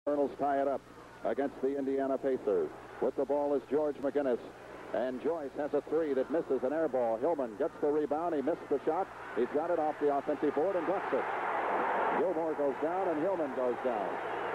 Colonels tie it up against the Indiana Pacers. With the ball is George McGinnis. And Joyce has a three that misses, an air ball. Hillman gets the rebound. He missed the shot. He's got it off the offensive board and ducks it. Gilmore goes down and Hillman goes down.